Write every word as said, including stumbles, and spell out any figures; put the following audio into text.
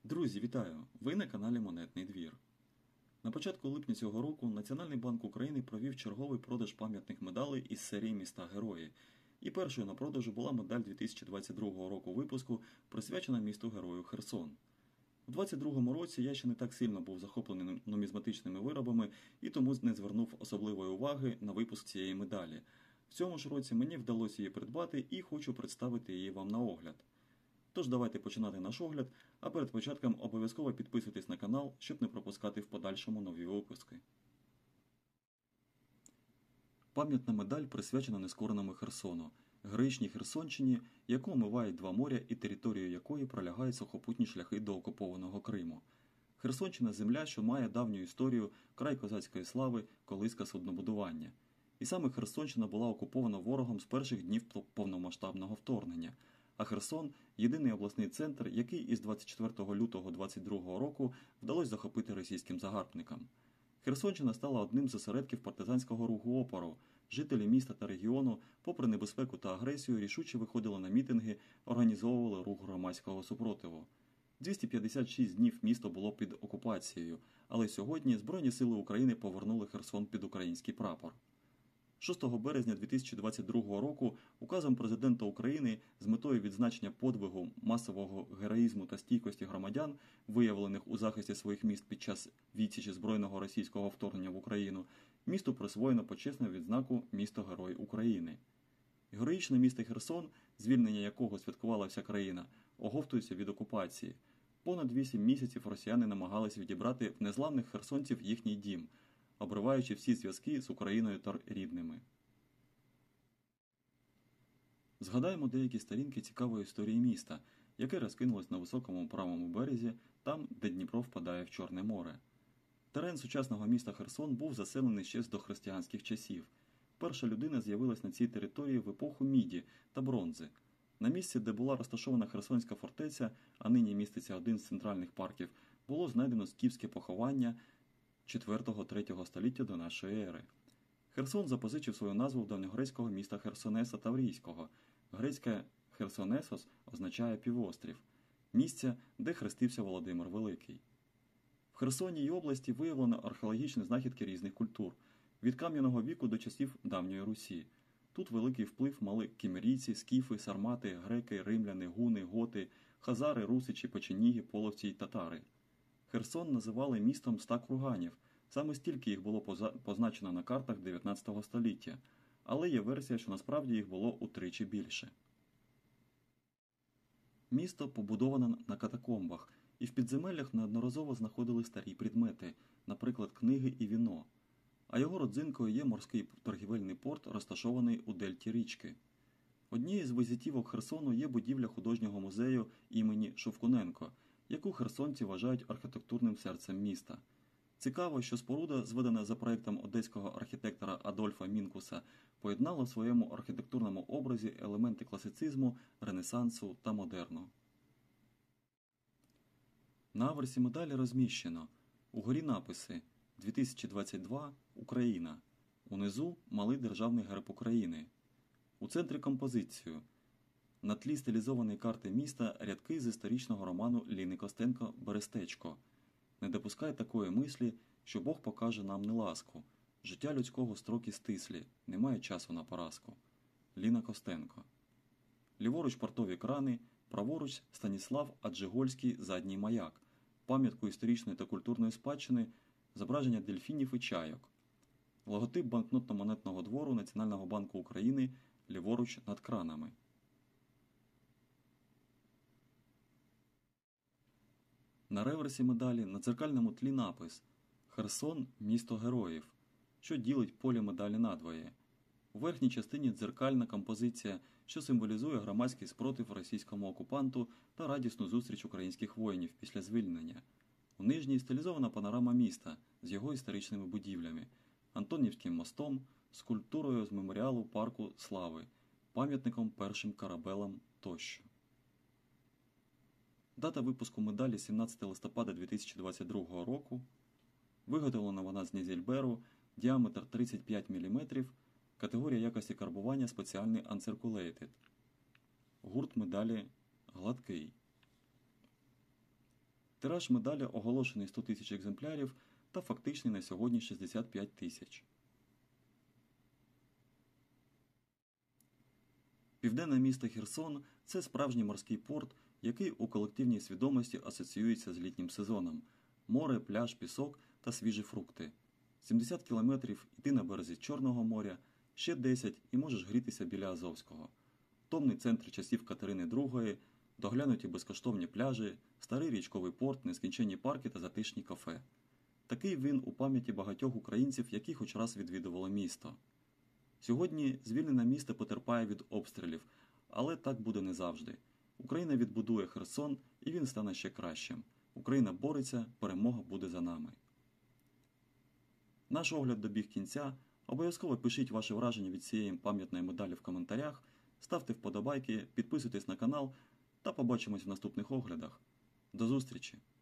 Друзі, вітаю! Ви на каналі Монетний двір. На початку липня цього року Національний банк України провів черговий продаж пам'ятних медалей із серії «Міста Герої». І першою на продажу була медаль дві тисячі двадцять другого року випуску, присвячена місту Герою Херсон. У двадцять другому році я ще не так сильно був захоплений нумізматичними виробами і тому не звернув особливої уваги на випуск цієї медалі. В цьому ж році мені вдалося її придбати і хочу представити її вам на огляд. Тож давайте починати наш огляд, а перед початком обов'язково підписуйтесь на канал, щоб не пропускати в подальшому нові випуски. Пам'ятна медаль присвячена нескореному Херсону, героїчній Херсонщині, яку омивають два моря і територію якої пролягають сухопутні шляхи до окупованого Криму. Херсонщина – земля, що має давню історію, край козацької слави, колиска суднобудування. І саме Херсонщина була окупована ворогом з перших днів повномасштабного вторгнення. А Херсон – єдиний обласний центр, який із двадцять четвертого лютого двадцять другого року вдалося захопити російським загарбникам. Херсонщина стала одним з осередків партизанського руху опору. Жителі міста та регіону, попри небезпеку та агресію, рішуче виходили на мітинги, організовували рух громадського супротиву. двісті п'ятдесят шість днів місто було під окупацією, але сьогодні Збройні сили України повернули Херсон під український прапор. шостого березня дві тисячі двадцять другого року указом Президента України з метою відзначення подвигу, масового героїзму та стійкості громадян, виявлених у захисті своїх міст під час відсічі збройного російського вторгнення в Україну, місту присвоєно почесну відзнаку «Місто-Герой України». Героїчне місто Херсон, звільнення якого святкувала вся країна, оговтується від окупації. Понад вісім місяців росіяни намагалися відібрати в незламних херсонців їхній дім, обриваючи всі зв'язки з Україною та рідними. Згадаємо деякі сторінки цікавої історії міста, яке розкинулось на високому правому березі, там, де Дніпро впадає в Чорне море. Терен сучасного міста Херсон був заселений ще з дохристиянських часів. Перша людина з'явилась на цій території в епоху міді та бронзи. На місці, де була розташована Херсонська фортеця, а нині міститься один з центральних парків, було знайдено скіфське поховання четвертого-третього століття до нашої ери. Херсон запозичив свою назву в давньогрецького міста Херсонеса Таврійського. Грецьке Херсонесос означає «півострів», місця, де хрестився Володимир Великий. В Херсоні і області виявлено археологічні знахідки різних культур, від кам'яного віку до часів давньої Русі. Тут великий вплив мали кімерійці, скіфи, сармати, греки, римляни, гуни, готи, хазари, русичі, печеніги, половці й татари. Херсон називали містом ста курганів, саме стільки їх було позначено на картах дев'ятнадцятого століття, але є версія, що насправді їх було утричі більше. Місто побудоване на катакомбах, і в підземеллях неодноразово знаходили старі предмети, наприклад, книги і віно. А його родзинкою є морський торгівельний порт, розташований у дельті річки. Однією з візитівок Херсону є будівля художнього музею імені Шовкуненко, яку херсонці вважають архітектурним серцем міста. Цікаво, що споруда, зведена за проєктом одеського архітектора Адольфа Мінкуса, поєднала в своєму архітектурному образі елементи класицизму, ренесансу та модерну. На аверсі медалі розміщено: угорі написи дві тисячі двадцять два Україна, унизу малий державний герб України, у центрі композицію. На тлі стилізованої карти міста рядки з історичного роману Ліни Костенко «Берестечко». Не допускай такої мислі, що Бог покаже нам неласку. Життя людського строки стислі, немає часу на поразку. Ліна Костенко. Ліворуч портові крани, праворуч Станіслав Аджигольський задній маяк, пам'ятку історичної та культурної спадщини, зображення дельфінів і чайок. Логотип банкнотно-монетного двору Національного банку України ліворуч над кранами. На реверсі медалі на дзеркальному тлі напис «Херсон – місто героїв», що ділить поле медалі надвоє. У верхній частині дзеркальна композиція, що символізує громадський спротив російському окупанту та радісну зустріч українських воїнів після звільнення. У нижній стилізована панорама міста з його історичними будівлями, Антонівським мостом, скульптурою з меморіалу парку Слави, пам'ятником першим корабелам тощо. Дата випуску медалі сімнадцяте листопада дві тисячі двадцять другого року. Виготовлена вона з нізельберу, діаметр тридцять п'ять міліметрів, категорія якості карбування спеціальний Uncirculated. Гурт медалі гладкий. Тираж медалі оголошений сто тисяч екземплярів та фактичний на сьогодні шістдесят п'ять тисяч. Південне місто Херсон – це справжній морський порт, який у колективній свідомості асоціюється з літнім сезоном. Море, пляж, пісок та свіжі фрукти. сімдесят кілометрів йти на березі Чорного моря, ще десять і можеш грітися біля Азовського. Томний центр часів Катерини другої, доглянуті безкоштовні пляжі, старий річковий порт, нескінченні парки та затишні кафе. Такий він у пам'яті багатьох українців, які хоч раз відвідували місто. Сьогодні звільнене місто потерпає від обстрілів, але так буде не завжди. Україна відбудує Херсон, і він стане ще кращим. Україна бореться, перемога буде за нами. Наш огляд добіг кінця. Обов'язково пишіть ваші враження від цієї пам'ятної медалі в коментарях, ставте вподобайки, підписуйтесь на канал та побачимось в наступних оглядах. До зустрічі!